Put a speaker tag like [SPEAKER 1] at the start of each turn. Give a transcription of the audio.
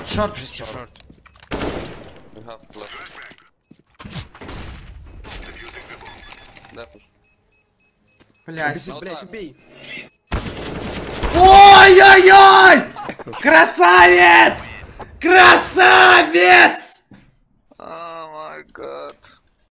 [SPEAKER 1] Шорт.
[SPEAKER 2] Short.
[SPEAKER 3] We have flash. Да, пуш.
[SPEAKER 1] Блядь.
[SPEAKER 4] Блять, убей.
[SPEAKER 1] Ой-ой-ой! Красавец!